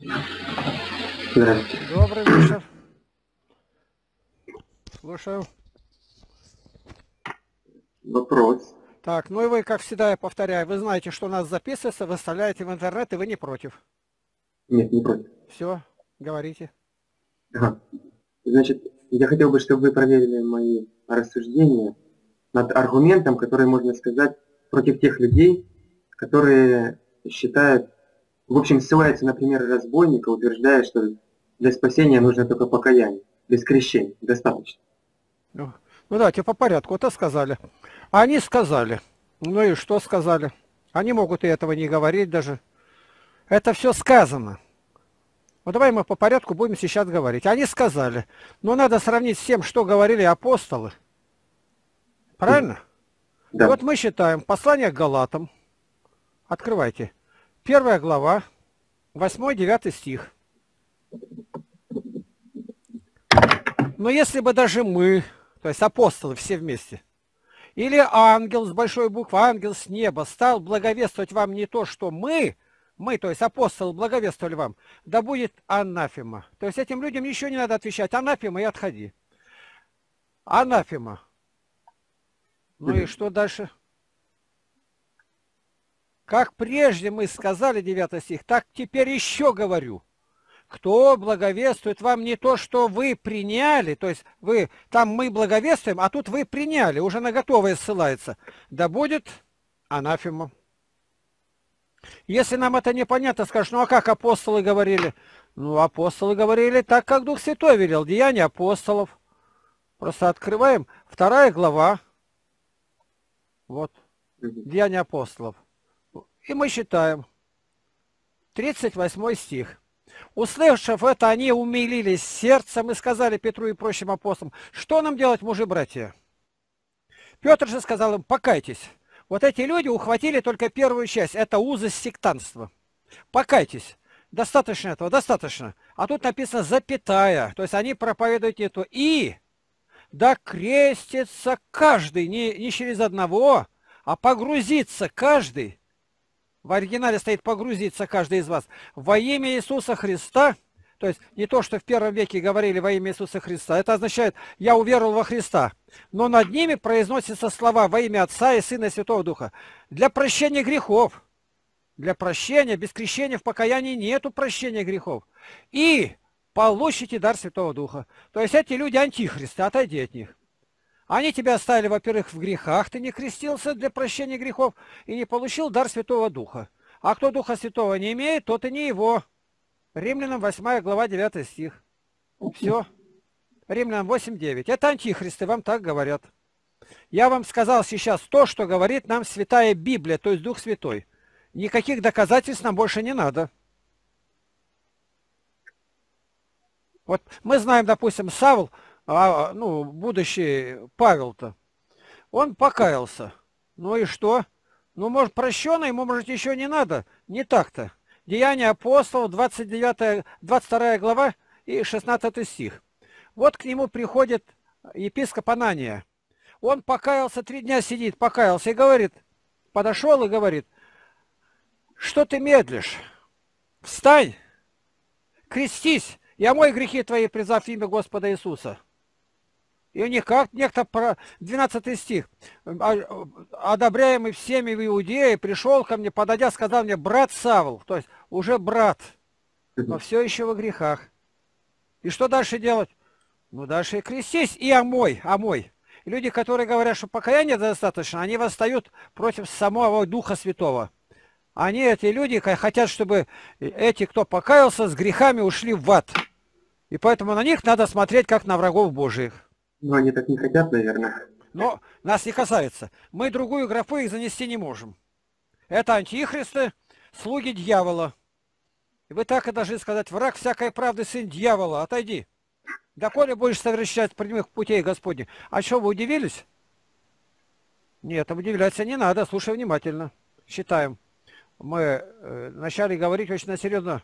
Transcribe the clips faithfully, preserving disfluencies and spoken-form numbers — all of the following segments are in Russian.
Здравствуйте. Добрый вечер. Слушаю. Вопрос. Так, ну и вы, как всегда, я повторяю, вы знаете, что у нас записывается, выставляете в интернет, и вы не против. Нет, не против. Все, говорите. Ага. Значит, я хотел бы, чтобы вы проверили мои рассуждения над аргументом, который можно сказать против тех людей, которые считают, в общем, ссылаются на пример разбойника, утверждая, что для спасения нужно только покаяние, без крещения, достаточно. Ну, ну давайте по порядку. Вот это сказали. Они сказали. Ну и что сказали? Они могут и этого не говорить даже. Это все сказано. Вот давай мы по порядку будем сейчас говорить. Они сказали. Но надо сравнить с тем, что говорили апостолы. Правильно? И Да. вот мы считаем послание к Галатам. Открывайте. Первая глава, восьмой-девятый стих. Но если бы даже мы, то есть апостолы все вместе, или ангел с большой буквы, ангел с неба, стал благовествовать вам не то, что мы, мы, то есть апостолы, благовествовали вам, да будет анафема. То есть этим людям ничего не надо отвечать. Анафема и отходи. Анафема. Ну и что дальше? Как прежде мы сказали, девятый стих, так теперь еще говорю. Кто благовествует вам не то, что вы приняли, то есть вы, там мы благовествуем, а тут вы приняли, уже на готовое ссылается, да будет анафема. Если нам это непонятно, скажешь, ну а как апостолы говорили? Ну, апостолы говорили так, как Дух Святой велел, Деяния апостолов. Просто открываем, вторая глава, вот, Деяния апостолов. И мы считаем, тридцать восьмой стих. Услышав это, они умилились сердцем и сказали Петру и прочим апостолам, что нам делать, мужи-братья? Петр же сказал им, покайтесь. Вот эти люди ухватили только первую часть, это узость сектантства. Покайтесь. Достаточно этого, достаточно. А тут написано запятая, то есть они проповедуют не то. И да крестится каждый, не, не через одного, а погрузится каждый. В оригинале стоит погрузиться каждый из вас во имя Иисуса Христа. То есть не то, что в первом веке говорили во имя Иисуса Христа. Это означает, я уверовал во Христа. Но над ними произносятся слова во имя Отца и Сына и Святого Духа. Для прощения грехов. Для прощения, без крещения в покаянии нету прощения грехов. И получите дар Святого Духа. То есть эти люди антихристы, отойди от них. Они тебя оставили, во-первых, в грехах, ты не крестился для прощения грехов и не получил дар Святого Духа. А кто Духа Святого не имеет, тот и не его. Римлянам восьмая глава, девятый стих. Все. Римлянам восемь девять. Это антихристы, вам так говорят. Я вам сказал сейчас то, что говорит нам Святая Библия, то есть Дух Святой. Никаких доказательств нам больше не надо. Вот мы знаем, допустим, Савл, а, ну, будущий Павел-то, он покаялся. Ну и что? Ну, может, прощено, ему, может, еще не надо. Не так-то. Деяния апостолов, двадцать девятая, двадцать вторая глава и шестнадцатый стих. Вот к нему приходит епископ Анания. Он покаялся, три дня сидит, покаялся и говорит, подошел и говорит, что ты медлишь? Встань, крестись, и омой грехи твои, призвав имя Господа Иисуса. И у них как некто, двенадцатый стих, одобряемый всеми в Иудее, пришел ко мне, подойдя, сказал мне, брат Савл, то есть уже брат, но все еще во грехах. И что дальше делать? Ну, дальше крестись и омой, омой. И люди, которые говорят, что покаяния достаточно, они восстают против самого Духа Святого. Они, эти люди, хотят, чтобы эти, кто покаялся, с грехами ушли в ад. И поэтому на них надо смотреть, как на врагов Божиих. Ну, они так не хотят, наверное. Но нас не касается. Мы другую графу их занести не можем. Это антихристы, слуги дьявола. И вы так и должны сказать, враг всякой правды, сын дьявола, отойди. Доколе будешь совершать прямых путей Господних. А что, вы удивились? Нет, удивляться не надо, слушай внимательно. Считаем. Мы э, начали говорить очень серьезно.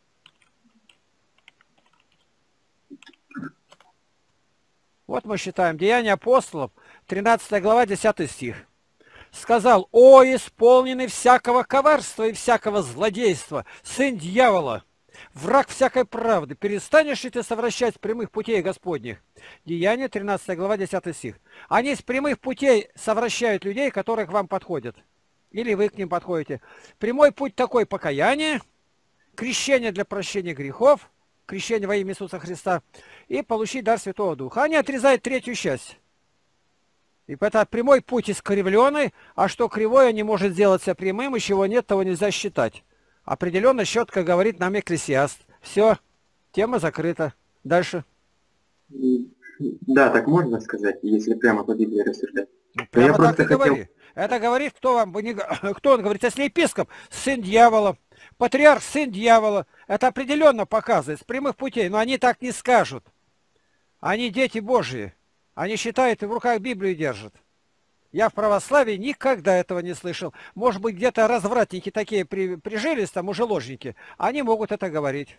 Вот мы считаем. Деяния апостолов, тринадцатая глава, десятый стих. Сказал, о, исполненный всякого коварства и всякого злодейства, сын дьявола, враг всякой правды. Перестанешь ли ты совращать с прямых путей Господних? Деяние, тринадцатая глава, десятый стих. Они с прямых путей совращают людей, которые к вам подходят. Или вы к ним подходите. Прямой путь такой: покаяние, крещение для прощения грехов, крещение во имя Иисуса Христа и получить дар Святого Духа. Они отрезают третью часть. И это прямой путь искривленный, а что кривое не может сделаться прямым, и чего нет, того нельзя считать. Определенно четко говорит нам Экклесиаст. Все, тема закрыта. Дальше. Да, так можно сказать, если прямо по Библии рассуждать. Ну, прямо я так и хотел... говори. Это говорит, кто вам, кто он говорит, если епископ, сын дьявола, патриарх, сын дьявола, это определенно показывает с прямых путей, но они так не скажут. Они дети Божьи. Они считают и в руках Библию держат. Я в православии никогда этого не слышал. Может быть, где-то развратники такие при, прижились, там уже ложники. Они могут это говорить.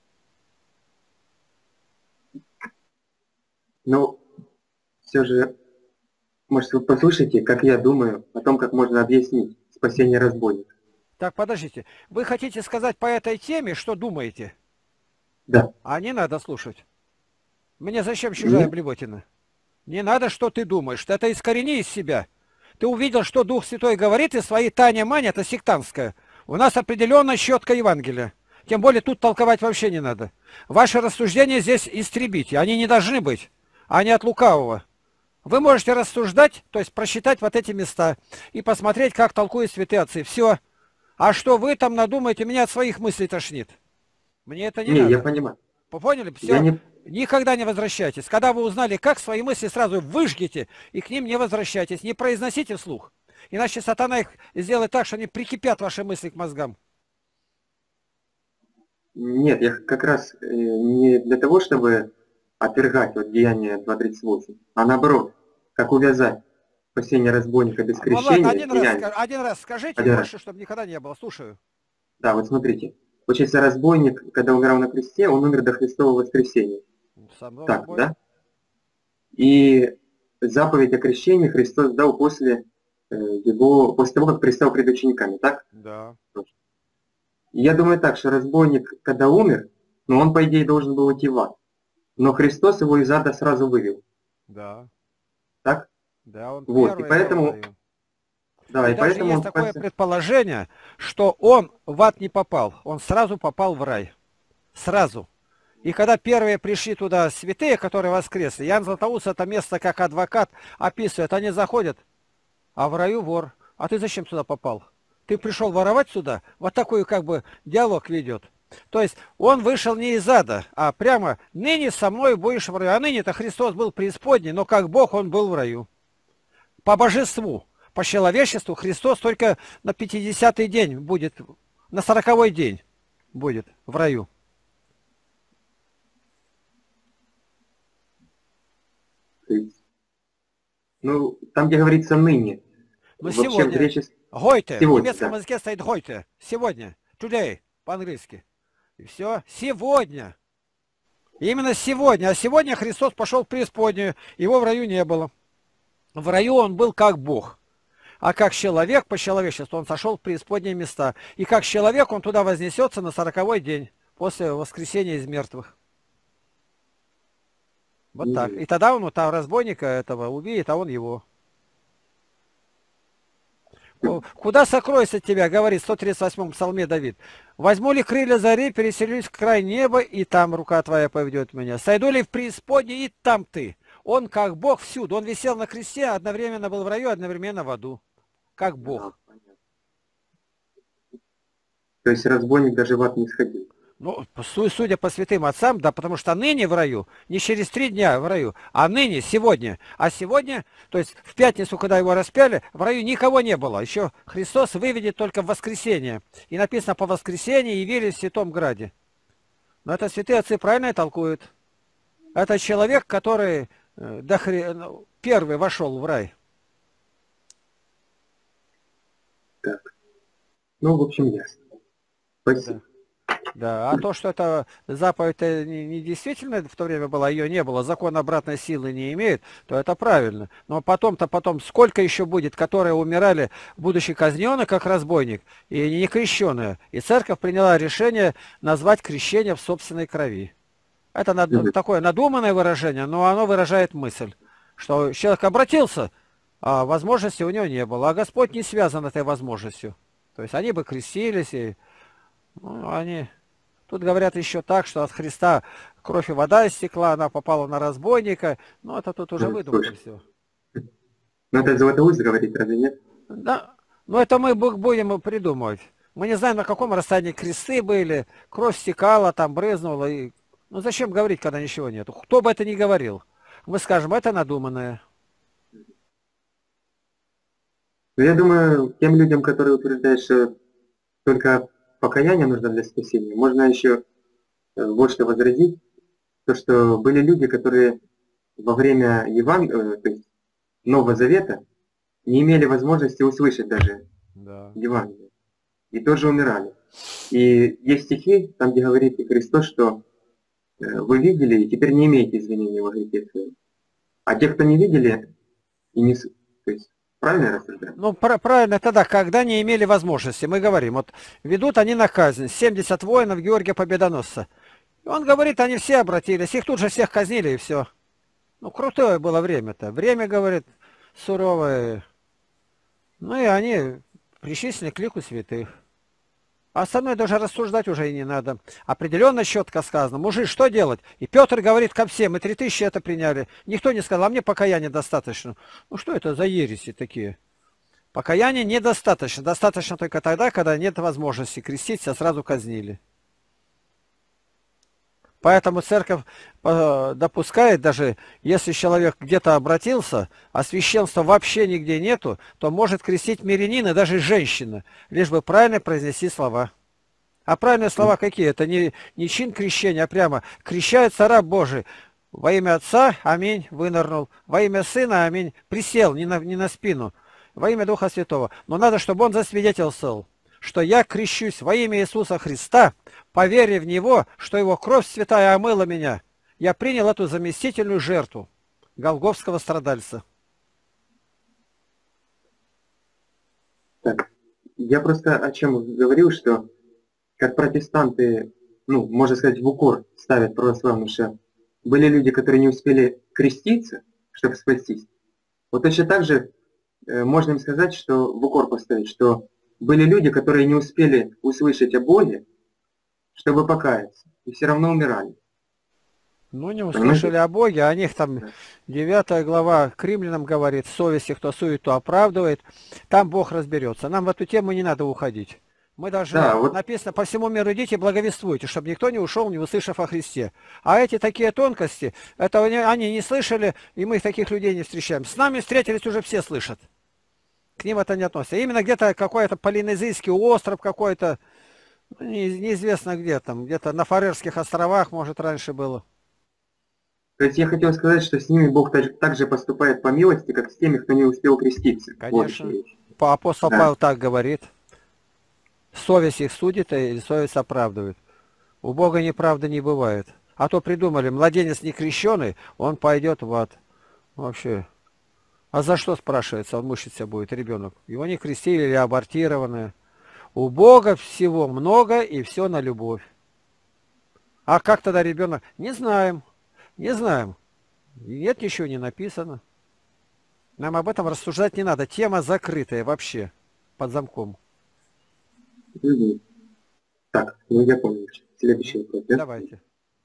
Ну, все же, может, вы послушайте, как я думаю о том, как можно объяснить спасение разбойника. Так, подождите. Вы хотите сказать по этой теме, что думаете? Да. А не надо слушать. Мне зачем чужая Нет. блевотина? Не надо, что ты думаешь. Это искорени из себя. Ты увидел, что Дух Святой говорит, и свои Таня-Маня, это сектантское. У нас определенно четко Евангелие. Тем более тут толковать вообще не надо. Ваши рассуждения здесь истребите. Они не должны быть. Они от лукавого. Вы можете рассуждать, то есть просчитать вот эти места и посмотреть, как толкуют святые отцы. Все. А что вы там надумаете, меня от своих мыслей тошнит. Мне это не, не надо. Я понимаю. Вы поняли? Все. Я не... Никогда не возвращайтесь. Когда вы узнали, как, свои мысли сразу выжгите и к ним не возвращайтесь. Не произносите вслух. Иначе сатана их сделает так, что они прикипят ваши мысли к мозгам. Нет, я как раз э, не для того, чтобы отвергать вот Деяние два тридцать восемь, а наоборот, как увязать спасение разбойника без крещения. Ну, ладно, один, раз, один раз скажите, один больше, раз. Чтобы никогда не было. Слушаю. Да, вот смотрите. Вот если разбойник, когда умирал на кресте, он умер до Христового воскресения. Само так, собой. Да? И заповедь о крещении Христос дал после э, его, после того, как предстал пред учениками, так? Да. И я думаю так, что разбойник, когда умер, ну он, по идее, должен был идти в ад. Но Христос его из ада сразу вывел. Да. Так? Да, он вот, и поэтому... Да, и, и даже поэтому есть такое спас... предположение, что он в ад не попал, он сразу попал в рай. Сразу. И когда первые пришли туда святые, которые воскресли, Иоанн Златоуст это место как адвокат описывает, они заходят, а в раю вор. А ты зачем сюда попал? Ты пришел воровать сюда? Вот такой как бы диалог ведет. То есть он вышел не из ада, а прямо ныне со мной будешь в раю. А ныне-то Христос был преисподней, но как Бог он был в раю. По божеству. По человечеству Христос только на пятидесятый день будет, на сороковой день будет в раю. Ну, там, где говорится ныне. Ну, сегодня. Гречес... Heute. В немецком да. языке стоит heute. Сегодня. Today. По-английски. И все. Сегодня. Именно сегодня. А сегодня Христос пошел в преисподнюю. Его в раю не было. В раю он был как Бог. А как человек по человечеству он сошел в преисподние места. И как человек он туда вознесется на сороковой день после воскресения из мертвых. Вот mm-hmm. так. И тогда он вот там разбойника этого увидит, а он его. Куда сокроюсь от тебя, говорит в сто тридцать восьмом псалме Давид. Возьму ли крылья зари, переселюсь в край неба, и там рука твоя поведет меня. Сойду ли в преисподней, и там ты. Он как Бог всюду. Он висел на кресте, одновременно был в раю, одновременно в аду. Как Бог. То есть разбойник даже в ад не сходил. Ну, судя по святым отцам, да, потому что ныне в раю, не через три дня в раю, а ныне, сегодня. А сегодня, то есть в пятницу, когда его распяли, в раю никого не было. Еще Христос выведет только в воскресенье. И написано, по воскресенье явились в Святом Граде. Но это святые отцы правильно толкуют. Это человек, который до хри... первый вошел в рай. Так. Ну, в общем, ясно. Спасибо. Да. Да, а то, что это заповедь не, не действительно в то время была, ее не было, закон обратной силы не имеет, то это правильно. Но потом-то потом сколько еще будет, которые умирали, будучи казнены как разбойник, и не крещеные. И церковь приняла решение назвать крещение в собственной крови. Это над- Мгм. такое надуманное выражение, но оно выражает мысль, что человек обратился, а возможности у него не было, а Господь не связан этой возможностью. То есть они бы крестились, и ну, они... Тут говорят еще так, что от Христа кровь и вода истекла, она попала на разбойника. Ну, это тут уже Ну, выдумка слушай, все. ну это Златоуст говорит, разве нет? Да, ну это мы бу- будем придумывать. Мы не знаем, на каком расстоянии кресты были, кровь стекала, там брызнула. И... Ну зачем говорить, когда ничего нету? Кто бы это ни говорил. Мы скажем, это надуманное. Но я думаю, тем людям, которые утверждают, что только покаяние нужно для спасения, можно еще э, вот что возразить, то, что были люди, которые во время Еван... э, то есть Нового Завета не имели возможности услышать даже Да. Евангелие, и тоже умирали. И есть стихи, там, где говорит и Христос, что э, вы видели, и теперь не имеете извинения во грехе своем. А те, кто не видели, и не... с- То есть, правильно я рассуждаю? Ну, пра- правильно, тогда, когда не имели возможности, мы говорим, вот ведут они на казнь, семьдесят воинов Георгия Победоносца. И он говорит, они все обратились, их тут же всех казнили и все. Ну, крутое было время-то. Время, говорит, суровое. Ну, и они причислены к лику святых. А остальное даже рассуждать уже и не надо. Определенно четко сказано. Мужик, что делать? И Петр говорит ко всем, и три тысячи это приняли. Никто не сказал, а мне покаяния достаточно. Ну, что это за ереси такие? Покаяния недостаточно. Достаточно только тогда, когда нет возможности креститься, а сразу казнили. Поэтому церковь э, допускает, даже если человек где-то обратился, а священства вообще нигде нету, то может крестить мирянин и даже женщина, лишь бы правильно произнести слова. А правильные слова какие? Это не, не чин крещения, а прямо крещается раб Божий. Во имя Отца, аминь, вынырнул. Во имя Сына, аминь, присел, не на, не на спину. Во имя Духа Святого. Но надо, чтобы он засвидетельствовал, что я крещусь во имя Иисуса Христа, поверя в Него, что Его кровь святая омыла меня. Я принял эту заместительную жертву голгофского страдальца. Так, я просто о чем говорил, что как протестанты, ну, можно сказать, в укор ставят православным, что были люди, которые не успели креститься, чтобы спастись. Вот точно так же э, можно им сказать, что в укор поставить, что были люди, которые не успели услышать о Боге, чтобы покаяться, и все равно умирали. Ну, не Понимаете? услышали о Боге, о них там Да. девятая глава к римлянам говорит, совести, кто сует, то оправдывает. Там Бог разберется. Нам в эту тему не надо уходить. Мы должны, Да, вот написано, по всему миру идите и благовествуйте, чтобы никто не ушел, не услышав о Христе. А эти такие тонкости, это они они не слышали, и мы таких людей не встречаем. С нами встретились уже все слышат. К ним это не относится. Именно где-то какой-то полинезийский остров какой-то, ну, не- неизвестно где там, где-то на Фарерских островах, может, раньше было. то есть я хотел сказать, что с ними Бог так, так же поступает по милости, как с теми, кто не успел креститься. Вот еще Конечно. вещь. По- Апостол Да. Павел так говорит. Совесть их судит, и совесть оправдывает. У Бога неправды не бывает. А то придумали, младенец не крещеный, он пойдет в ад. Вообще. А за что, спрашивается, он мучиться будет, ребенок? Его не крестили или абортированные. У Бога всего много и все на любовь. А как тогда ребенок? Не знаем. Не знаем. Нет, ничего не написано. Нам об этом рассуждать не надо. Тема закрытая вообще. Под замком. Мгм. Так, ну я понял. Следующий вопрос, да? Давайте.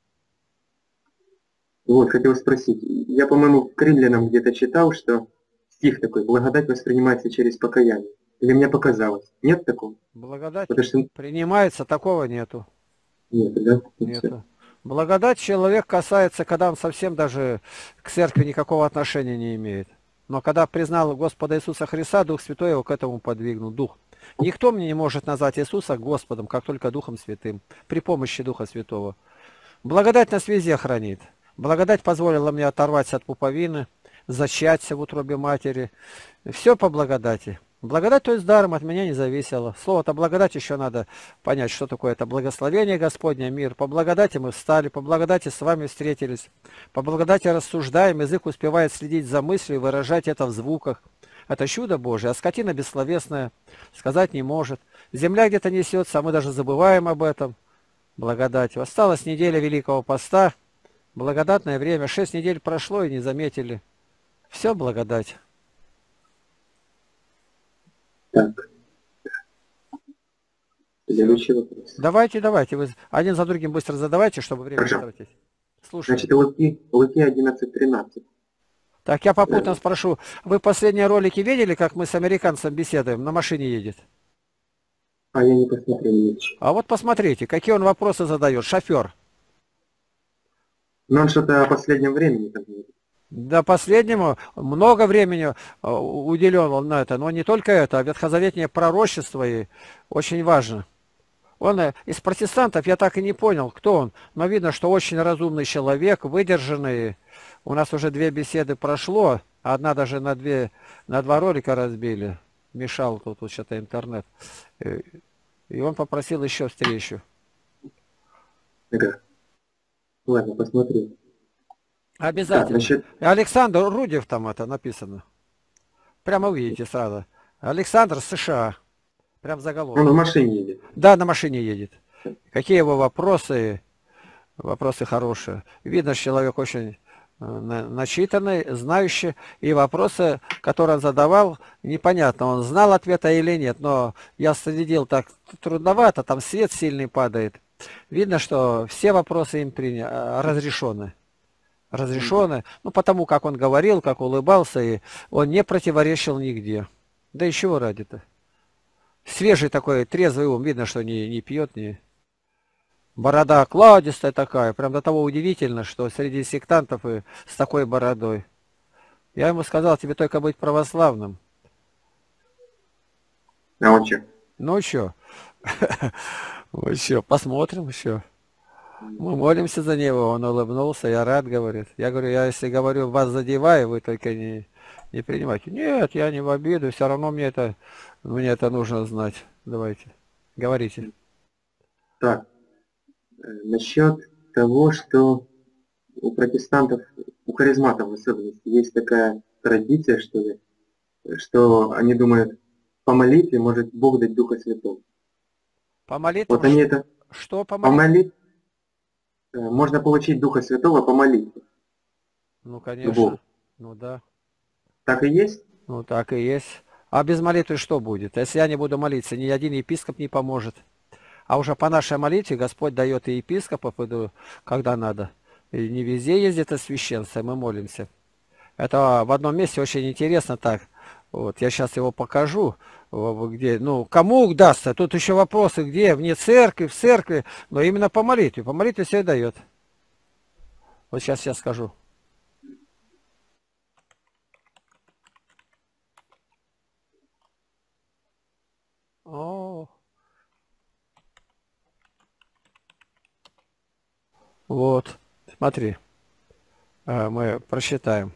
Вот, хотел спросить. Я, по-моему, к римлянам где-то читал, что стих такой, благодать воспринимается через покаяние. Или мне показалось? Нет такого? Благодать Потому что принимается, такого нету. нет, да? Ну, всё. Нету. Благодать человек касается, когда он совсем даже к церкви никакого отношения не имеет. Но когда признал Господа Иисуса Христа, Дух Святой его к этому подвигнул. Дух. Никто мне не может назвать Иисуса Господом, как только Духом Святым, при помощи Духа Святого. Благодать нас везде хранит. Благодать позволила мне оторваться от пуповины, зачаться в утробе матери. Все по благодати. Благодать, то есть даром, от меня не зависело. Слово-то благодать еще надо понять, что такое это благословение Господне, мир. По благодати мы встали, по благодати с вами встретились, по благодати рассуждаем, язык успевает следить за мыслью и выражать это в звуках. Это чудо Божие, а скотина бессловесная сказать не может. Земля где-то несется, а мы даже забываем об этом. Благодать. Осталась неделя Великого Поста, благодатное время, шесть недель прошло и не заметили. Все благодать. Так, следующий вопрос. Давайте, давайте, вы один за другим быстро задавайте, чтобы время не Хорошо. тратить. Слушай. Значит, Луки, Луки одиннадцать тринадцать. Так, я попутно спрошу, вы последние ролики видели, как мы с американцем беседуем, на машине едет? А я не посмотрел ничего. А вот посмотрите, какие он вопросы задает, шофер. Но он что-то о последнем времени там говорит. До последнему много времени уделен он на это, но не только это, а ветхозаветное пророчество и очень важно. Он из протестантов, я так и не понял, кто он, но видно, что очень разумный человек, выдержанный. У нас уже две беседы прошло, одна даже на, две, на два ролика разбили. Мешал тут, тут что-то интернет. И он попросил еще встречу. Ага. Ладно, посмотрю. Обязательно. Так, значит... Александр Рудев там это написано. Прямо увидите сразу. Александр США. Прям заголовок. Он в машине едет. Да, на машине едет. Какие его вопросы? Вопросы хорошие. Видно, что человек очень начитанный, знающий. И вопросы, которые он задавал, непонятно, он знал ответа или нет. Но я следил так трудновато, там свет сильный падает. Видно, что все вопросы им приня... разрешены. Разрешены. Ну, потому как он говорил, как улыбался, и он не противоречил нигде. Да и чего ради-то? Свежий такой, трезвый ум. Видно, что не, не пьет, не... Борода кладистая такая. Прям до того удивительно, что среди сектантов и с такой бородой. Я ему сказал, тебе только быть православным. А он что? Ну что? Ну что, посмотрим еще. Мы молимся за него, он улыбнулся, я рад, говорит. Я говорю, я если говорю, вас задеваю, вы только не, не принимайте. Нет, я не в обиду, все равно мне это, мне это нужно знать. Давайте, говорите. Так, насчет того, что у протестантов, у харизматов в особенности, есть такая традиция, что ли, что они думают, по молитве может Бог дать Духа Святого. По молитве? Вот они это... Что по молитве? молитве? По молитве можно получить Духа Святого по молитве. Ну, конечно. Бог. Ну, да. Так и есть? Ну, так и есть. А без молитвы что будет? Если я не буду молиться, ни один епископ не поможет. А уже по нашей молитве Господь дает и епископов, когда надо. И не везде есть это священство, мы молимся. Это в одном месте очень интересно так. Вот, я сейчас его покажу, где, ну, кому удастся. Тут еще вопросы, где, вне церкви, в церкви, но именно по молитве. По молитве все дает. Вот сейчас я скажу. О. Вот, смотри, мы просчитаем.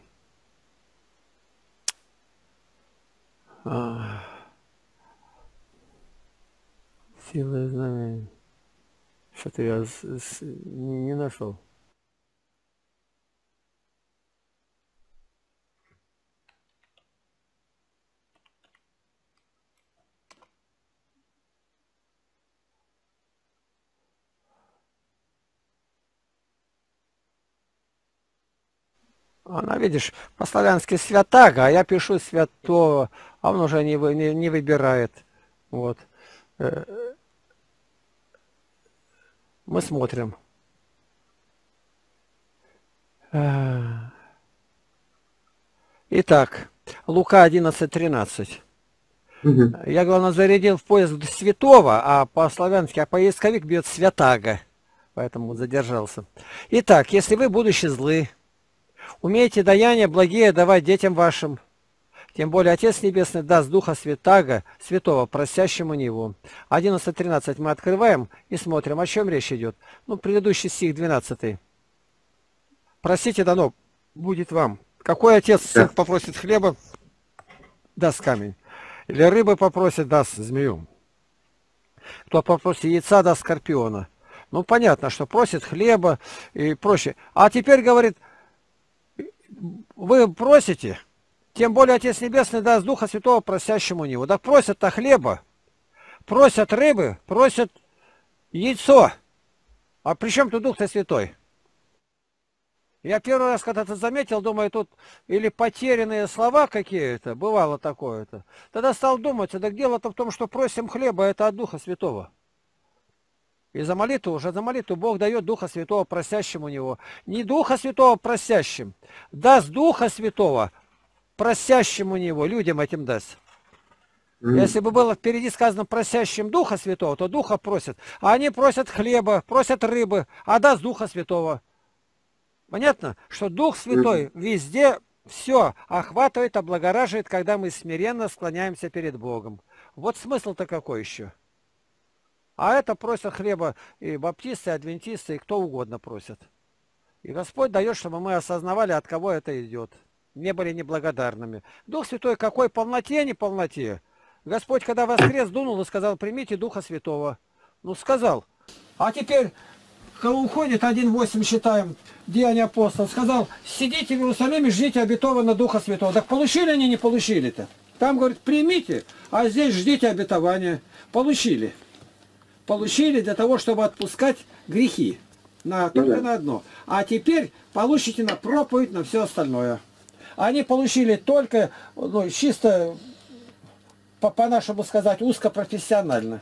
Сила знамения. Что-то я с, с, не нашел. Она, видишь, по-славянски святаго, а я пишу святого, а он уже не, вы, не, не выбирает. Вот. Мы смотрим. Итак, Лука одиннадцать тринадцать. Угу. Я, главное, зарядил в поиск святого, а по-славянски, а поисковик бьет святаго. Поэтому задержался. Итак, если вы, будучи злы, умеете даяния благие давать детям вашим, тем более Отец Небесный даст Духа Святаго, Святого, просящему Него. одиннадцать тринадцать мы открываем и смотрим, о чем речь идет. Ну, предыдущий стих двенадцатый. Просите, дано будет вам. Какой отец сын попросит хлеба, даст камень? Или рыбы попросит, даст змею. Кто попросит яйца, даст скорпиона. Ну, понятно, что просит хлеба и прочее. А теперь говорит, вы просите, тем более Отец Небесный даст Духа Святого просящему Него. Так просят-то хлеба, просят рыбы, просят яйцо. А при чем тут Дух-то Святой? Я первый раз, когда это заметил, думаю, тут или потерянные слова какие-то, бывало такое-то. Тогда стал думать, так дело-то в том, что просим хлеба, это от Духа Святого. И за молитву, уже за молитву Бог дает Духа Святого просящему Него. Не Духа Святого просящим, даст Духа Святого просящему Него, людям этим даст. Mm. Если бы было впереди сказано просящим Духа Святого, то Духа просят. А они просят хлеба, просят рыбы, а даст Духа Святого. Понятно, что Дух Святой везде все охватывает, облагораживает, когда мы смиренно склоняемся перед Богом. Вот смысл-то какой еще? А это просят хлеба и баптисты, и адвентисты, и кто угодно просят. И Господь дает, чтобы мы осознавали, от кого это идет. Не были неблагодарными. Дух Святой какой полноте, не полноте. Господь, когда воскрес, дунул и сказал, примите Духа Святого. Ну, сказал. А теперь, когда уходит один восемь, считаем, Деяния апостолов, сказал, сидите в Иерусалиме, ждите обетованного Духа Святого. Так получили они, не получили-то? Там, говорит, примите, а здесь ждите обетования. Получили. Получили для того, чтобы отпускать грехи. На, только на одно. А теперь получите на проповедь, на все остальное. Они получили только, ну, чисто, по-нашему сказать, узкопрофессионально.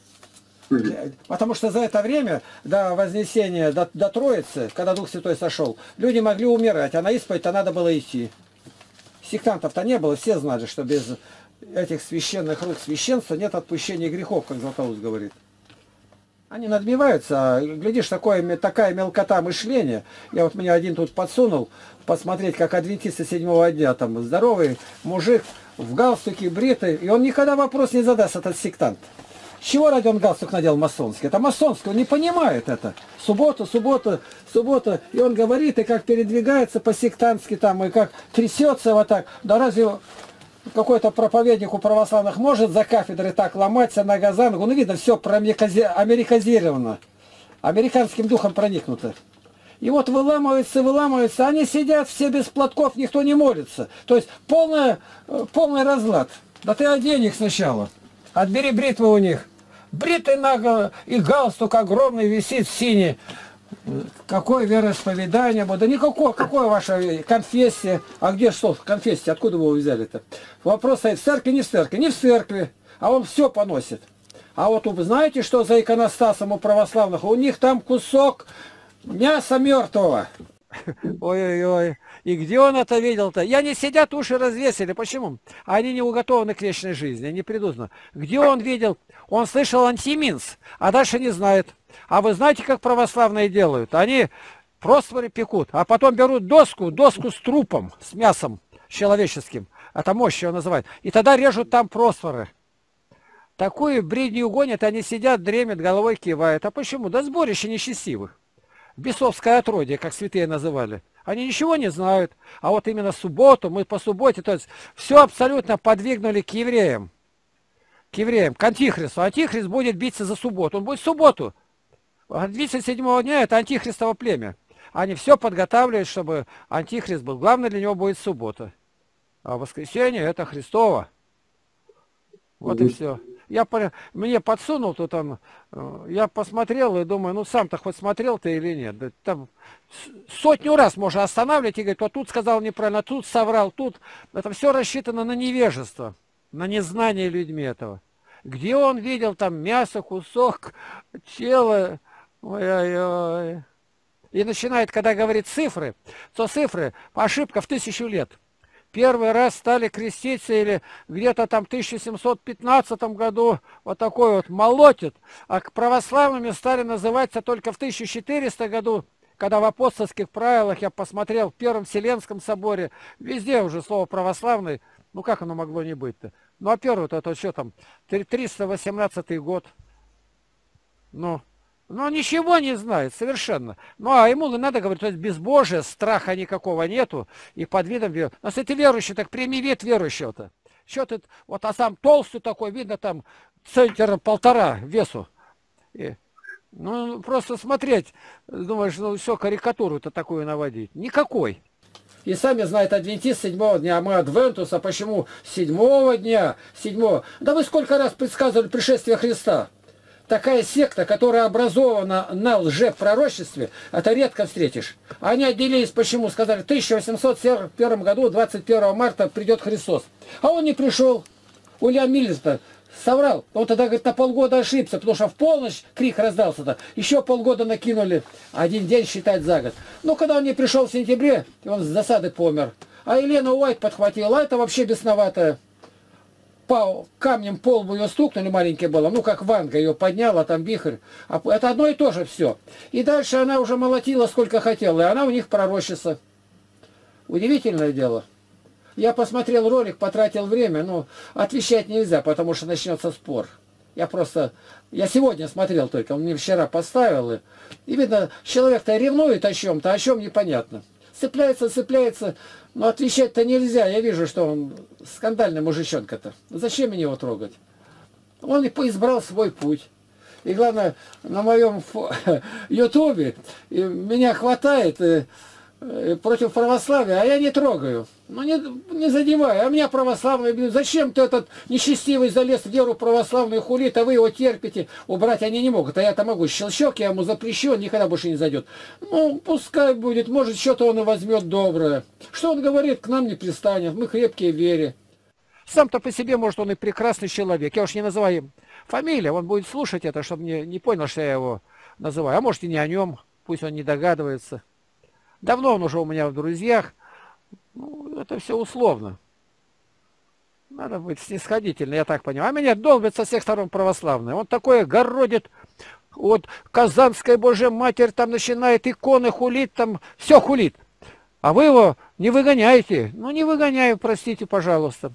Потому что за это время, до Вознесения, до, до Троицы, когда Дух Святой сошел, люди могли умирать, а на исповедь-то надо было идти. Сектантов-то не было, все знали, что без этих священных рук священства нет отпущения грехов, как Златоуст говорит. Они надмеваются, а, глядишь, такое, такая мелкота мышления. Я вот меня один тут подсунул, посмотреть, как адвентисты седьмого дня, там, здоровый мужик, в галстуке, бритый, и он никогда вопрос не задаст, этот сектант. С чего ради он галстук надел масонский? Это масонский, он не понимает это. Суббота, суббота, суббота. И он говорит, и как передвигается по-сектантски там, и как трясется вот так. Да разве какой-то проповедник у православных может за кафедрой так ломаться нога за ногу? Ну, видно, все американизировано. Американским духом проникнуто. И вот выламывается, выламывается. Они сидят все без платков, никто не молится. То есть полный, полный разлад. Да ты одень их сначала. Отбери бритву у них. Бритый наголо и галстук огромный висит синий. Какое вероисповедание? Да никакое. Какое ваше конфессия? А где что в конфессии? Откуда вы его взяли-то? Вопрос стоит, в церкви, не в церкви? Не в церкви. А он все поносит. А вот вы знаете, что за иконостасом у православных? У них там кусок мяса мертвого. Ой-ой-ой. И где он это видел-то? И они сидят, уши развесили. Почему? Они не уготованы к вечной жизни, они придут. Где он видел? Он слышал антиминс, а дальше не знает. А вы знаете, как православные делают? Они просфоры пекут, а потом берут доску, доску с трупом, с мясом человеческим. Это мощь его называют. И тогда режут там просфоры. Такую бредню гонят, они сидят, дремят, головой кивают. А почему? Да сборище нечестивых. Бесовское отродье, как святые называли. Они ничего не знают. А вот именно субботу, мы по субботе, то есть все абсолютно подвигнули к евреям. К евреям, к антихристу. Антихрист будет биться за субботу. Он будет в субботу. тридцать седьмого дня это антихристово племя. Они все подготавливают, чтобы антихрист был. Главное для него будет суббота. А воскресенье это Христово. Вот и все. Я, мне подсунул тут он, я посмотрел и думаю, ну сам-то хоть смотрел ты или нет. Да, там сотню раз можно останавливать и говорить, вот тут сказал неправильно, тут соврал, тут. Это все рассчитано на невежество, на незнание людьми этого. Где он видел там мясо, кусок, тело, ой-ой-ой. И начинает, когда говорит цифры, то цифры, ошибка в тысячу лет. Первый раз стали креститься или где-то там в тысяча семьсот пятнадцатом году вот такой вот молотит, а к православными стали называться только в тысяча четырёхсотом году, когда в апостольских правилах я посмотрел в Первом Вселенском соборе, везде уже слово православный, ну как оно могло не быть-то? Ну а первый-то это что там, триста восемнадцатый год, ну... Но ничего не знает совершенно. Ну, а ему надо говорить, то есть безбожия, страха никакого нету, и под видом веры. Но если ты верующий, так прими вид верующего-то. Что ты, вот, а сам толстый такой, видно, там центнера полтора весу. И, ну, просто смотреть, думаешь, ну, все, карикатуру-то такую наводить. Никакой. И сами знают, адвентист седьмого дня, а мы адвентус, а почему седьмого дня, седьмого? Да вы сколько раз предсказывали пришествие Христа? Такая секта, которая образована на лжепророчестве, это редко встретишь. Они отделились, почему? Сказали, в тысяча восемьсот сорок первом году, двадцать первого марта, придет Христос. А он не пришел. Уильям Миллис-то соврал. Он тогда, говорит, на полгода ошибся, потому что в полночь крик раздался-то. Еще полгода накинули, один день считать за год. Но когда он не пришел в сентябре, он с засады помер. А Елена Уайт подхватила, а это вообще бесноватая. По камнем пол бы ее стукнули, маленькая была, ну как Ванга ее подняла, там вихрь. А это одно и то же все. И дальше она уже молотила сколько хотела, и она у них пророчица. Удивительное дело. Я посмотрел ролик, потратил время, но отвечать нельзя, потому что начнется спор. Я просто, я сегодня смотрел только, он мне вчера поставил, и, и видно, человек-то ревнует о чем-то, о чем непонятно. Цепляется, цепляется, но отвечать-то нельзя. Я вижу, что он скандальный мужичонка-то. Зачем мне его трогать? Он и избрал свой путь. И главное, на моем ютубе меня хватает и, и против православия, а я не трогаю. Ну не, не задеваю. А меня православные бьют. Зачем ты этот нечестивый залез в веру православную хулит, а вы его терпите? Убрать они не могут. А я-то могу. Щелчок я ему запрещу, он никогда больше не зайдет. Ну, пускай будет. Может, что-то он и возьмет доброе. Что он говорит, к нам не пристанет. Мы крепкие в вере. Сам-то по себе, может, он и прекрасный человек. Я уж не называю фамилию. Он будет слушать это, чтобы не, не понял, что я его называю. А может, и не о нем. Пусть он не догадывается. Давно он уже у меня в друзьях. Ну, это все условно. Надо быть снисходительным, я так понимаю. А меня долбят со всех сторон православные. Он такое городит. Вот Казанская Божья Матерь там начинает иконы хулить, там все хулит. А вы его не выгоняете. Ну, не выгоняю, простите, пожалуйста.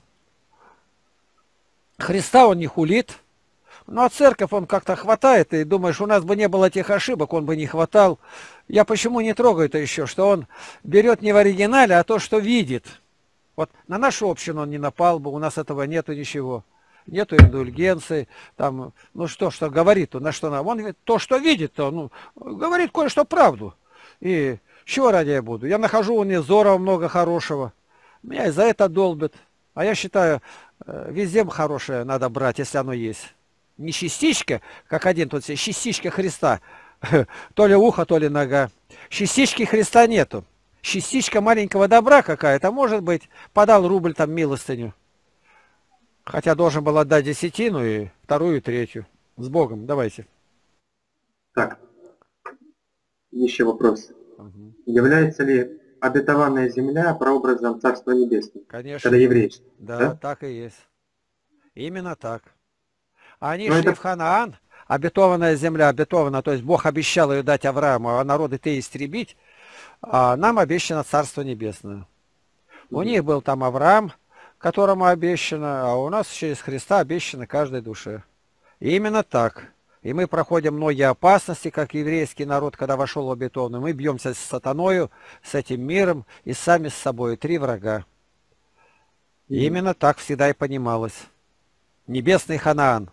Христа он не хулит. Ну, а церковь он как-то хватает. И думаешь, у нас бы не было тех ошибок, он бы не хватал. Я почему не трогаю-то еще? Что он берет не в оригинале, а то, что видит. Вот на нашу общину он не напал бы, у нас этого нету ничего. Нету индульгенции. Там, ну что, что говорит, на что нам? Он то, что видит, то, ну, говорит кое-что правду. И чего ради я буду? Я нахожу у Незорова много хорошего. Меня и за это долбят. А я считаю, везде хорошее надо брать, если оно есть. Не частичка, как один тут себе, частичка Христа. То ли ухо, то ли нога. Частички Христа нету. Частичка маленького добра какая-то, может быть, подал рубль там милостыню. Хотя должен был отдать десятину и вторую, и третью. С Богом, давайте. Так, еще вопрос. Угу. Является ли обетованная земля прообразом Царства Небесного? Конечно. Когда еврейство. Да, да, так и есть. Именно так. Они Но шли это... в Ханаан, обетованная земля, обетована, то есть Бог обещал ее дать Аврааму, а народы ты истребить, а нам обещано Царство Небесное. У них был там Авраам, которому обещано, а у нас через Христа обещано каждой душе. И именно так. И мы проходим многие опасности, как еврейский народ, когда вошел в обетованную. Мы бьемся с сатаною, с этим миром и сами с собой. Три врага. И именно так всегда и понималось. Небесный Ханаан.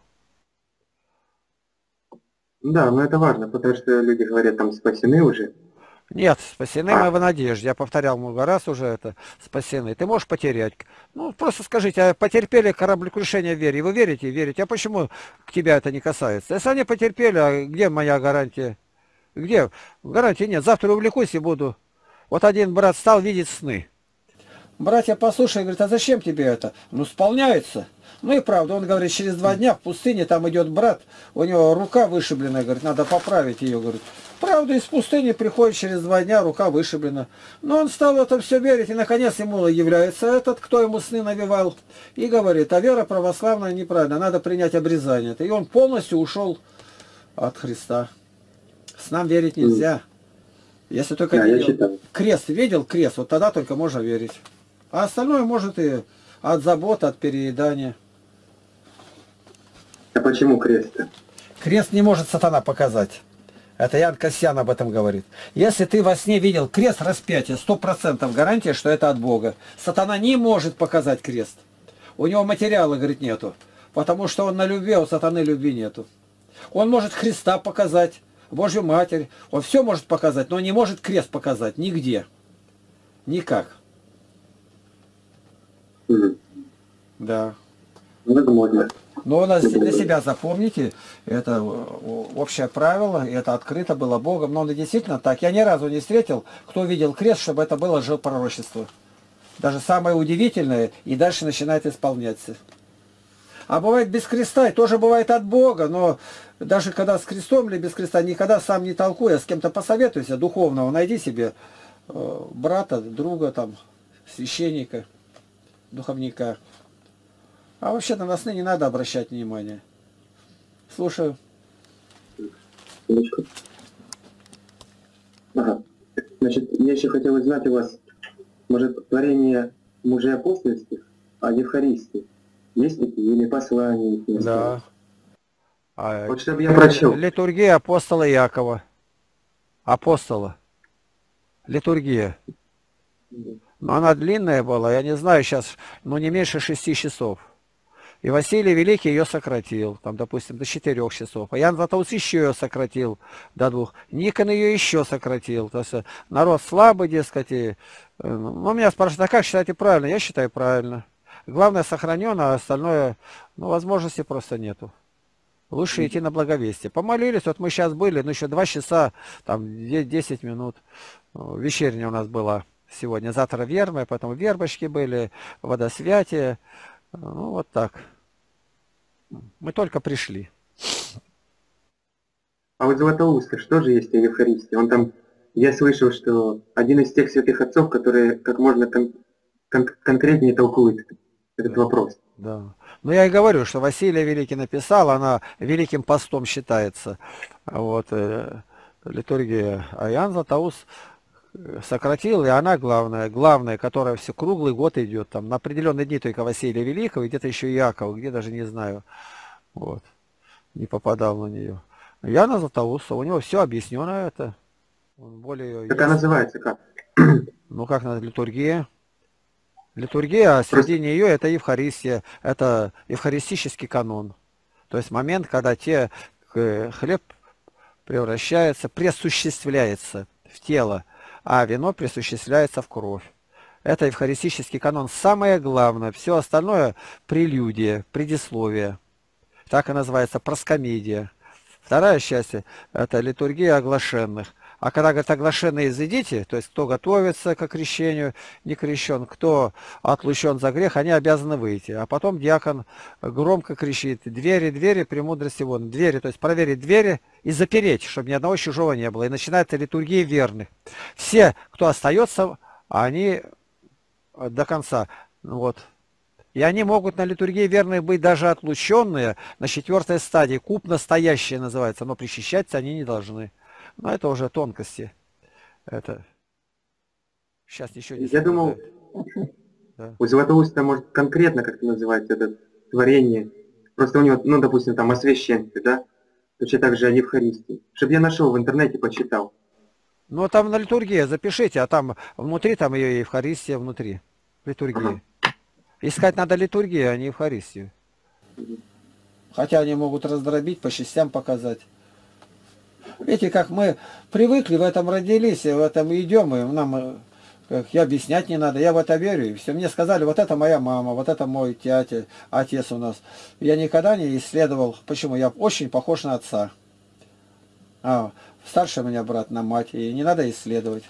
Да, но это важно, потому что люди говорят, там спасены уже. Нет, спасены мы в надежде. Я повторял много раз уже это. Спасены. Ты можешь потерять. Ну, просто скажите, а потерпели кораблекрушение в вере? Вы верите? Верите. А почему к тебя это не касается? Если они потерпели, а где моя гарантия? Где? Гарантии нет. Завтра увлекусь и буду. Вот один брат стал видеть сны. Братья, послушай, говорит, а зачем тебе это? Ну, исполняется. Ну и правда, он говорит, через два дня в пустыне там идет брат, у него рука вышиблена, говорит, надо поправить ее, говорит. Правда, из пустыни приходит через два дня, рука вышиблена. Но он стал в это все верить, и наконец ему является этот, кто ему сны навевал, и говорит, а вера православная неправильно, надо принять обрезание. И он полностью ушел от Христа. С нам верить нельзя. Если только да, видел, крест видел, крест, вот тогда только можно верить. А остальное может и от забот, от переедания. А почему крест? Крест не может сатана показать. Это Ян Кассиан об этом говорит. Если ты во сне видел крест распятия, сто процентов гарантия, что это от Бога. Сатана не может показать крест. У него материала, говорит, нету. Потому что он на любви, а у сатаны любви нету. Он может Христа показать, Божью Матерь. Он все может показать, но не может крест показать нигде. Никак. Мгм. Да. Возможно. Но у нас для себя запомните, это общее правило, и это открыто было Богом. Но он и действительно так. Я ни разу не встретил, кто видел крест, чтобы это было лжепророчество. Даже самое удивительное, и дальше начинает исполняться. А бывает без креста, и тоже бывает от Бога, но даже когда с крестом или без креста, никогда сам не толкуя, с кем-то посоветуйся, духовного, найди себе э, брата, друга, там, священника, духовника. А вообще на нас не надо обращать внимание. Слушаю. Минуточку. Ага. Значит, я еще хотел узнать у вас, может, творение мужей апостольских, а Евхаристии? Есть такие? Или послания? Их не Да. осталось? А, Вот чтобы я прочел. Литургия апостола Якова. Апостола. Литургия. Но она длинная была, я не знаю сейчас, но не меньше шести часов. И Василий Великий ее сократил, там, допустим, до четырех часов. А Ян Златоуст еще ее сократил до двух. Никон ее еще сократил. То есть народ слабый, дескать. И, ну, меня спрашивают, а как считаете правильно? Я считаю правильно. Главное сохранено, а остальное, ну, возможности просто нету. Лучше идти на благовестие. Помолились, вот мы сейчас были, ну, еще два часа, там, десять минут. Вечерняя у нас была сегодня. Завтра вербы, потом вербочки были, водосвятие. Ну, вот так. Мы только пришли. А вот Златоуста, что же есть о Евхаристии? Он там, я слышал, что один из тех святых отцов, которые как можно кон кон конкретнее толкуют этот Да. вопрос. Да. Но я и говорю, что Василий Великий написал, она великим постом считается. Вот, э, литургия. А Иоанн Златоуст сократил, и она главная, главная, которая все круглый год идет. Там на определенные дни только Василия Великого, и где-то еще Яков, где даже не знаю. Вот. Не попадал на нее. Иоанна Златоуста, у него все объяснено это. Он более Как она называется, как? Ну как на литургии? Литургия, а среди Просто... нее это Евхаристия, это евхаристический канон. То есть момент, когда те э, хлеб превращается, присуществляется в тело, а вино присуществляется в кровь. Это евхаристический канон. Самое главное. Все остальное прелюдия, предисловие. Так и называется проскомидия. Вторая часть это литургия оглашенных. А когда говорят оглашенные изыдите, то есть кто готовится к крещению, не крещен, кто отлучен за грех, они обязаны выйти. А потом диакон громко кричит: двери, двери, премудрости вон. Двери, то есть проверить двери и запереть, чтобы ни одного чужого не было. И начинается литургия верных. Все, кто остается, они до конца. Вот. И они могут на литургии верных быть даже отлученные на четвертой стадии. Куб настоящий называется, но причащаться они не должны. Но это уже тонкости. Это сейчас ничего не Я думал, да. у Златоуста, может, конкретно как-то называется это творение. Просто у него, ну, допустим, там освященцы, да? Точно так же о Евхаристии. Чтобы я нашел в интернете, почитал. Ну, там на литургии запишите, а там внутри, там ее Евхаристия внутри. Литургии. Ага. Искать надо литургию, а не Евхаристию. Хотя они могут раздробить, по частям показать. Видите, как мы привыкли, в этом родились, и в этом идем, и нам, как, я объяснять не надо, я в это верю, и все. Мне сказали, вот это моя мама, вот это мой тятя, отец у нас. Я никогда не исследовал, почему, я очень похож на отца. А, старший у меня брат на мать, и не надо исследовать.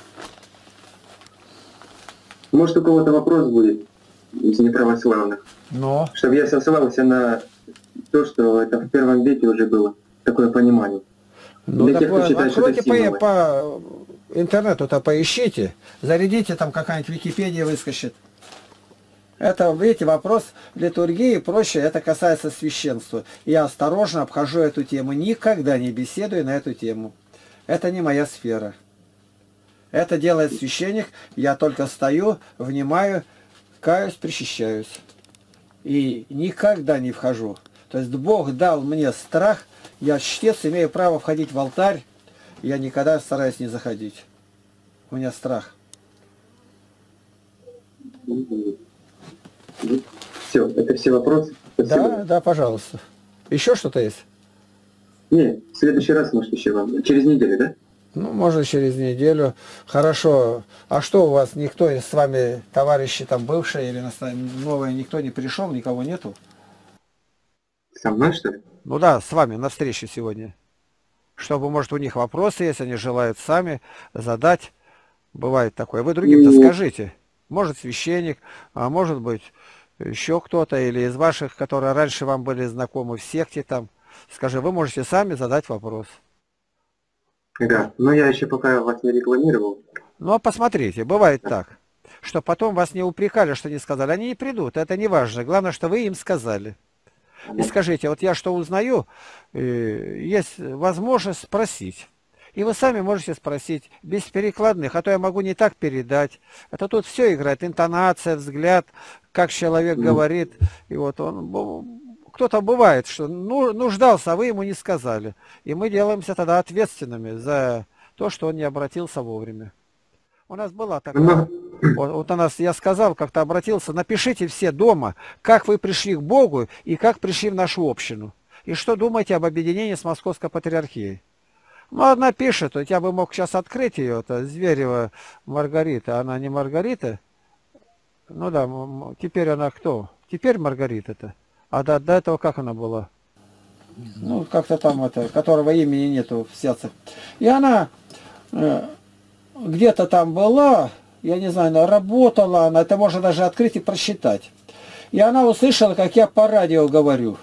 Может, у кого-то вопрос будет из неправославных? Но. Чтобы я сослался на то, что это в первом веке уже было, такое понимание. Ну, так вы откройте по, по интернету-то, поищите, зарядите, там какая-нибудь Википедия выскочит. Это, видите, вопрос литургии и прочее, это касается священства. Я осторожно обхожу эту тему, никогда не беседую на эту тему. Это не моя сфера. Это делает священник, я только стою, внимаю, каюсь, причащаюсь. И никогда не вхожу. То есть Бог дал мне страх. Я чтец, имею право входить в алтарь. Я никогда стараюсь не заходить. У меня страх. Все, это все вопросы. Спасибо. Да, да, пожалуйста. Еще что-то есть? Не, в следующий раз, может, еще вам. Через неделю, да? Ну, можно через неделю. Хорошо. А что у вас, никто из с вами, товарищи там бывшие или новые, никто не пришел, никого нету? Со мной, что ли? Ну да, с вами на встрече сегодня. Чтобы, может, у них вопросы есть, они желают сами задать. Бывает такое. Вы другим-то Ну, скажите. Может, священник, а может быть, еще кто-то, или из ваших, которые раньше вам были знакомы в секте там. Скажи, вы можете сами задать вопрос. да, но я еще пока вас не рекламировал. Ну, а посмотрите, бывает так, что потом вас не упрекали, что не сказали. Они не придут, это не важно. Главное, что вы им сказали. И скажите, вот я что узнаю, э, есть возможность спросить. И вы сами можете спросить, без перекладных, а то я могу не так передать. Это тут все играет, интонация, взгляд, как человек говорит. И вот он, бу- кто-то бывает, что ну, нуждался, а вы ему не сказали. И мы делаемся тогда ответственными за то, что он не обратился вовремя. У нас была такая, Много- вот, вот у нас, я сказал, как-то обратился, напишите все дома, как вы пришли к Богу и как пришли в нашу общину. И что думаете об объединении с Московской Патриархией. Ну, одна пишет, вот я бы мог сейчас открыть ее, это Зверева Маргарита, она не Маргарита, ну да, м- м- теперь она кто? Теперь Маргарита-то. А до, до этого как она была? Ну, как-то там это, которого имени нету в сердце. И она э, где-то там была, я не знаю, она работала, она, это можно даже открыть и прочитать. И она услышала, как я по радио говорю.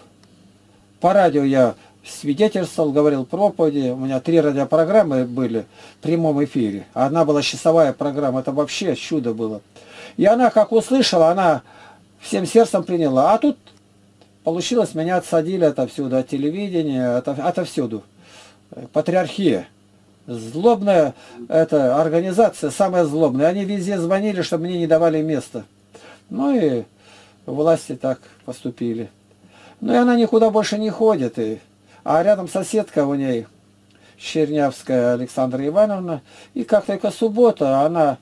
По радио я свидетельствовал, говорил проповеди. У меня три радиопрограммы были в прямом эфире. Одна была часовая программа, это вообще чудо было. И она, как услышала, она всем сердцем приняла. А тут получилось, меня отсадили отовсюду, от телевидения, от, отовсюду. Патриархия. Злобная эта организация, самая злобная. Они везде звонили, чтобы мне не давали места. Ну и власти так поступили. Ну и она никуда больше не ходит. И... А рядом соседка у ней, Чернявская Александра Ивановна. И как только суббота, она,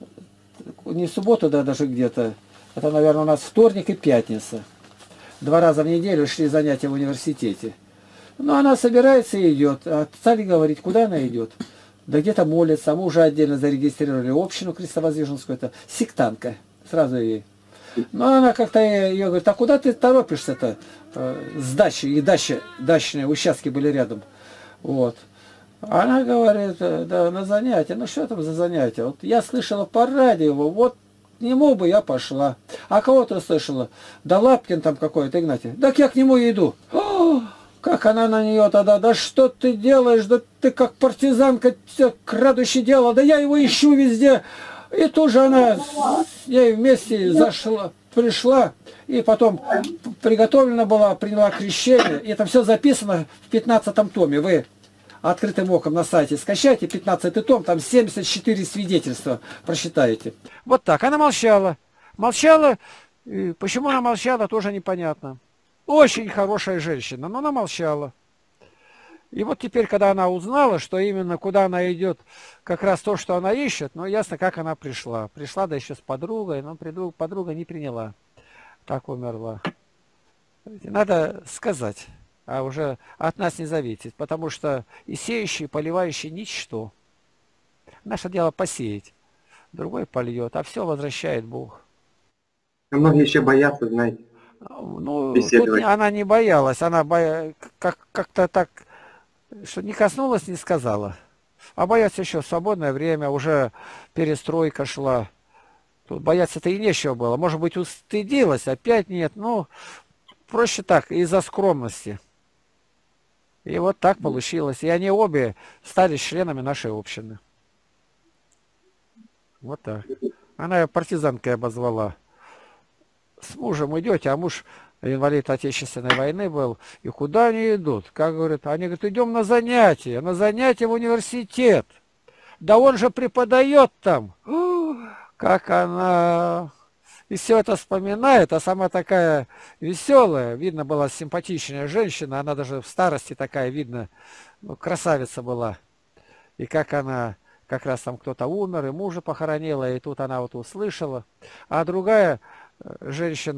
не в субботу, да, даже где-то, это, наверное, у нас вторник и пятница. Два раза в неделю шли занятия в университете. Ну, она собирается и идет. А стали говорить, куда она идет? Да где-то молится. А мы уже отдельно зарегистрировали общину крестовоздвиженскую. Это сектантка. Сразу ей. Ну, она как-то ее говорит, а куда ты торопишься-то? С дачей. И дача, дачные участки были рядом. Вот. Она говорит, да, на занятия. Ну, что там за занятия? Вот я слышала по радио, вот к нему бы я пошла. А кого ты слышала? Да Лапкин там какой-то, Игнатий. Так я к нему и иду. О, как она на нее тогда, да что ты делаешь, да ты как партизанка, все крадущее дело, да я его ищу везде. И тут же она с ней вместе зашла, пришла, и потом приготовлена была, приняла крещение. И это все записано в пятнадцатом томе. Вы открытым оком на сайте скачайте пятнадцатый том, там семьдесят четыре свидетельства прочитаете. Вот так, она молчала. Молчала, и почему она молчала, тоже непонятно. Очень хорошая женщина, но она молчала. И вот теперь, когда она узнала, что именно куда она идет, как раз то, что она ищет, ну, ясно, как она пришла. Пришла, да еще с подругой, но подруга, подруга не приняла. Так умерла. Надо сказать, а уже от нас не зависит, потому что и сеющий, и поливающий ничто. Наше дело посеять, другой польет, а все возвращает Бог. Но многие еще боятся, знаете, Ну, тут беседовать. не- она не боялась, она боя... как- как-то так, что не коснулась, не сказала. А бояться еще в свободное время, уже перестройка шла. Тут бояться-то и нечего было. Может быть, устыдилась, опять нет. Ну, проще так, из-за скромности. И вот так получилось. И они обе стали членами нашей общины. Вот так. Она ее партизанкой обозвала. С мужем идете, а муж инвалид Отечественной войны был. И куда они идут? Как говорят? Они говорят, идем на занятия. На занятия в университет. Да он же преподает там. Ух, как она... И все это вспоминает, а сама такая веселая. Видно, была симпатичная женщина. Она даже в старости такая, видно, ну, красавица была. И как она... Как раз там кто-то умер, и мужа похоронила, и тут она вот услышала. А другая э, женщина,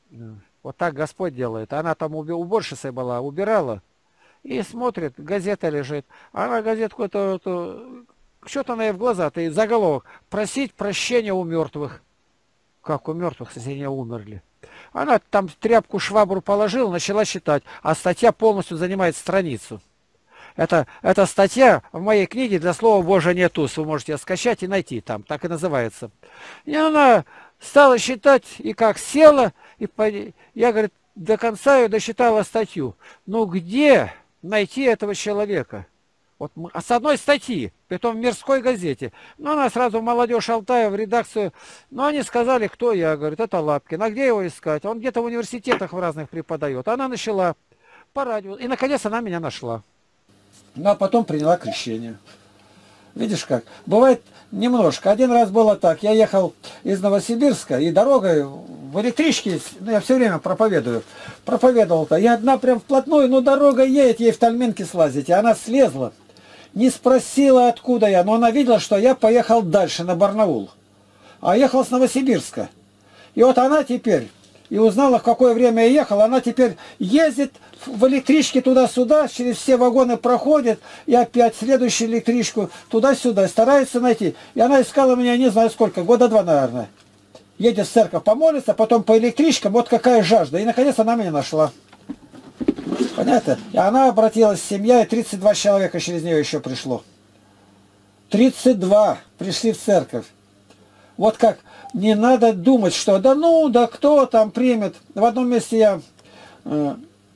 Вот так Господь делает. Она там уби- уборщицей была, убирала. И смотрит, газета лежит. Она газетку это, это что-то она ей в глаза-то, и заголовок. Просить прощения у мертвых. Как у мертвых, если они умерли. Она там тряпку, швабру положила, начала читать, а статья полностью занимает страницу. Это, эта статья в моей книге «Для слова Божия нет уз». Вы можете ее скачать и найти там, так и называется. И она стала считать, и как села, и по... я, говорит, до конца ее досчитала статью. Ну где найти этого человека? Вот, а с одной статьи, притом в мирской газете. Ну, она сразу в «Молодежь Алтая», в редакцию. Ну, они сказали, кто я. Говорит, это Лапкин. А где его искать? Он где-то в университетах в разных преподает. Она начала по радио. И, наконец, она меня нашла. Ну, а потом приняла крещение. Видишь как? Бывает немножко. Один раз было так. Я ехал из Новосибирска, и дорогой в электричке, ну, я все время проповедую. Проповедовал-то. И одна прям вплотную, ну, дорога едет, ей в Тальминке слазить. И она слезла. Не спросила, откуда я, но она видела, что я поехал дальше, на Барнаул. А ехал с Новосибирска. И вот она теперь, и узнала, в какое время я ехал, она теперь ездит в электричке туда-сюда, через все вагоны проходит, и опять следующую электричку туда-сюда, старается найти. И она искала меня, не знаю сколько, года два, наверное. Едет в церковь помолиться, потом по электричкам, вот какая жажда. И, наконец, она меня нашла. Понятно? И она обратилась, семья, и тридцать два человека через нее еще пришло. тридцать два пришли в церковь. Вот как, не надо думать, что да ну, да кто там примет. В одном месте я э,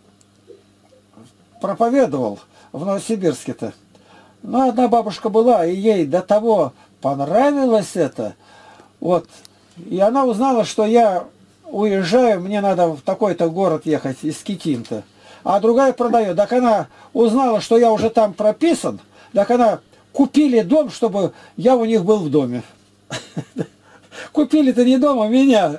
проповедовал в Новосибирске-то. Ну, одна бабушка была, и ей до того понравилось это. Вот. И она узнала, что я уезжаю, мне надо в такой-то город ехать, из Китим-то. А другая продает. Так она узнала, что я уже там прописан. Так она купили дом, чтобы я у них был в доме. Купили-то не дом, а меня.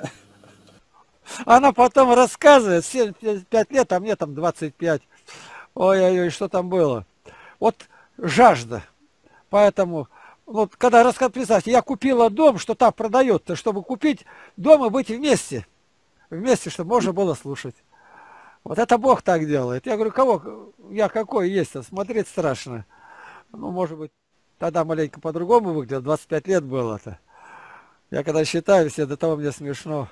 Она потом рассказывает, семьдесят пять лет, а мне там двадцать пять. Ой-ой-ой, что там было. Вот жажда. Поэтому, вот когда рассказывает, представьте, я купила дом, что там продает-то, чтобы купить дом и быть вместе. Вместе, чтобы можно было слушать. Вот это Бог так делает. Я говорю, кого я какой есть-то? Смотреть страшно. Ну, может быть, тогда маленько по-другому выглядело. двадцать пять лет было-то. Я когда считаю, все до того мне смешно.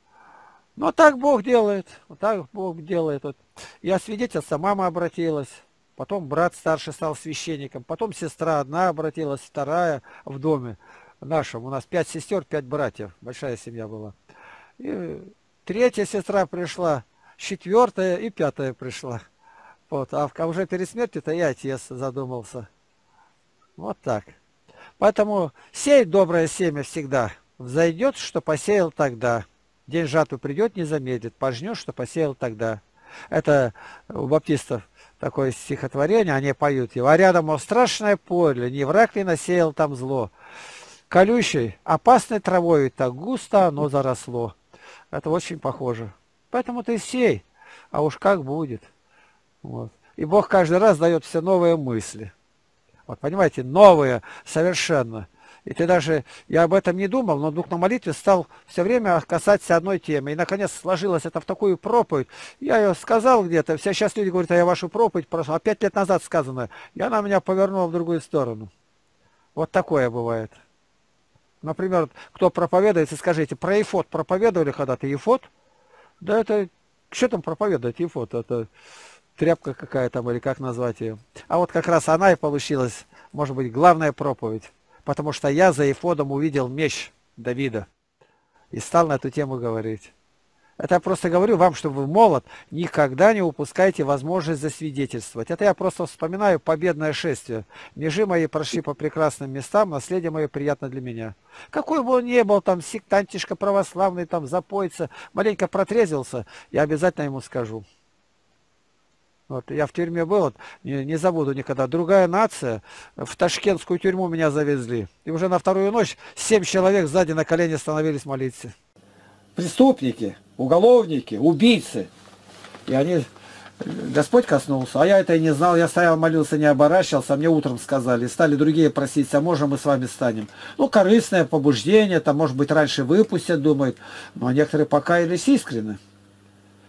Но так Бог делает. Вот так Бог делает. Вот. Я свидетельство, мама обратилась. Потом брат старший стал священником. Потом сестра одна обратилась, вторая в доме нашем. У нас пять сестер, пять братьев. Большая семья была. И третья сестра пришла. Четвертая и пятая пришла. Вот. А уже перед смертью-то и отец задумался. Вот так. Поэтому сей доброе семя всегда. Взойдет, что посеял тогда. День жатвы придет, не замедлит. Пожнешь, что посеял тогда. Это у баптистов такое стихотворение, они поют его. А рядом, мол, страшное поле, не враг ли насеял там зло. Колючей, опасной травой так густо оно заросло. Это очень похоже. Поэтому ты сей, а уж как будет. Вот. И Бог каждый раз дает все новые мысли. Вот, понимаете, новые совершенно. И ты даже, я об этом не думал, но вдруг на молитве стал все время касаться одной темы. И, наконец, сложилось это в такую проповедь. Я ее сказал где-то, все сейчас люди говорят, а я вашу проповедь просто, а пять лет назад сказано, и она меня повернула в другую сторону. Вот такое бывает. Например, кто проповедует, скажите, про Ефод проповедовали когда-то? Ефод? Да это, что там проповедовать, Ефод? Это тряпка какая там, или как назвать ее. А вот как раз она и получилась, может быть, главная проповедь. Потому что я за Ефодом увидел меч Давида. И стал на эту тему говорить. Это я просто говорю вам, чтобы вы молод, никогда не упускайте возможность засвидетельствовать. Это я просто вспоминаю победное шествие. Межи мои прошли по прекрасным местам, наследие мое приятно для меня. Какой бы он ни был, там, сектантишка православный, там, запоится, маленько протрезвился, я обязательно ему скажу. Вот, я в тюрьме был, вот, не, не забуду никогда. Другая нация, в ташкентскую тюрьму меня завезли. И уже на вторую ночь семь человек сзади на колени становились молиться. Преступники, уголовники, убийцы. И они, Господь коснулся, а я это и не знал. Я стоял, молился, не оборачивался, а мне утром сказали. Стали другие просить, а можем мы с вами станем. Ну, корыстное побуждение, там, может быть, раньше выпустят, думают. Но некоторые покаялись искренне.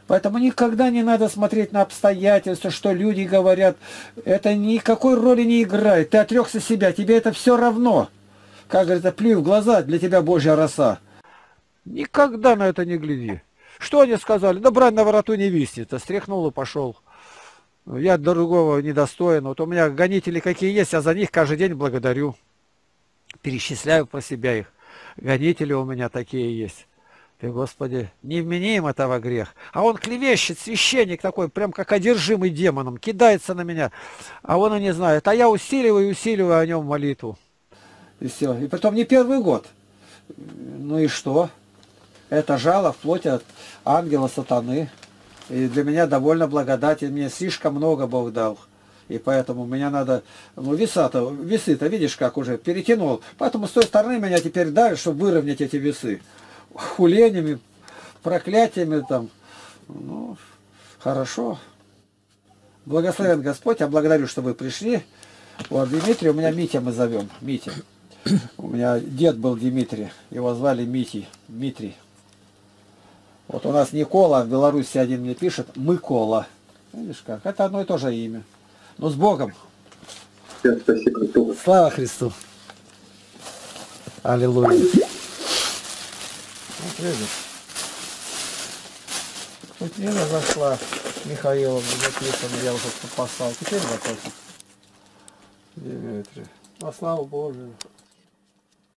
Поэтому никогда не надо смотреть на обстоятельства, что люди говорят. Это никакой роли не играет. Ты отрекся себя, тебе это все равно. Как говорится, плюй в глаза, для тебя Божья роса. Никогда на это не гляди. Что они сказали? Да брань на вороту не виснет. Стряхнул и пошел. Я другого недостоин. Вот у меня гонители какие есть, а за них каждый день благодарю. Перечисляю про себя их. Гонители у меня такие есть. Ты, Господи, не вмени им этого грех. А он клевещет, священник такой, прям как одержимый демоном, кидается на меня. А он и не знает. А я усиливаю и усиливаю о нем молитву. И все. И потом не первый год. Ну и что? Это жало в плоти от ангела сатаны. И для меня довольно благодати. Мне слишком много Бог дал. И поэтому меня надо... Ну, веса-то, весы-то, видишь, как уже перетянул. Поэтому с той стороны меня теперь давят, чтобы выровнять эти весы. Хулениями, проклятиями там. Ну, хорошо. Благословен Господь. Я благодарю, что вы пришли. Вот Дмитрий, у меня Митя мы зовем. Митя. У меня дед был Дмитрий. Его звали Митий. Дмитрий. Вот у нас Никола, в Беларуси один мне пишет, Микола. Видишь как? Это одно и то же имя. Ну, с Богом. Спасибо. Слава Христу. Аллилуйя. Вот видишь. Тут Нина зашла. Михаиловна записана. Я уже тут послал. Теперь заплатит. Дмитрий. Во славу Божию.